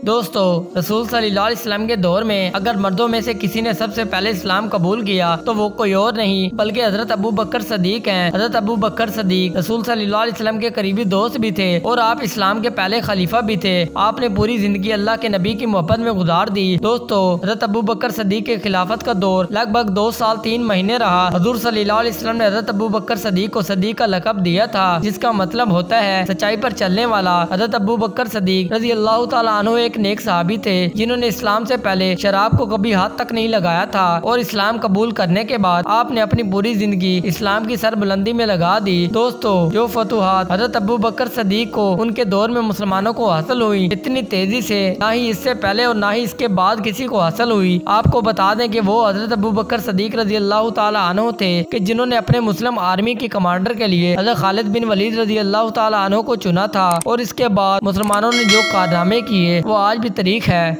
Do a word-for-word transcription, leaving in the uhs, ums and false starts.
दोस्तों, रसूल सल्लल्लाहु अलैहि वसल्लम के दौर में अगर मर्दों में से किसी ने सबसे पहले इस्लाम कबूल किया तो वो कोई और नहीं बल्कि हजरत अबू बकर सदीक हैं। हजरत अबू बकर सदीक रसूल सल्लल्लाहु अलैहि वसल्लम के करीबी दोस्त भी थे और आप इस्लाम के पहले खलीफा भी थे। आपने पूरी जिंदगी अल्लाह के नबी की मोहब्बत में गुजार दी। दोस्तों, हजरत अबू बकर सदीक के खिलाफत का दौर लगभग दो साल तीन महीने रहा। हजूर सल्लल्लाहु अलैहि वसल्लम ने हजरत अबू बकर सदीक को सदीक का लकब दिया था, जिसका मतलब होता है सच्चाई पर चलने वाला। हजरत अबू बकर सदीक रजी अल्लाह तआला अन्हु एक नेक सहाबी थे जिन्होंने इस्लाम से पहले शराब को कभी हाथ तक नहीं लगाया था और इस्लाम कबूल करने के बाद आपने अपनी पूरी जिंदगी इस्लाम की सरबुलंदी में लगा दी। दोस्तों, जो फतुहात हजरत अबू बकर सदीक को उनके दौर में मुसलमानों को हासिल हुई, इतनी तेजी से ना ही इससे पहले और ना ही इसके बाद किसी को हासिल हुई। आपको बता दें कि वो हजरत अबू बकर सदीक रजी अल्लाह तआला अन्हु थे कि जिन्होंने अपने मुस्लिम आर्मी के कमांडर के लिए हजरत खालिद बिन वलीद रजी अल्लाह तआला अन्हु को चुना था और इसके बाद मुसलमानों ने जो कारनामे किए वो आज भी तारीख है।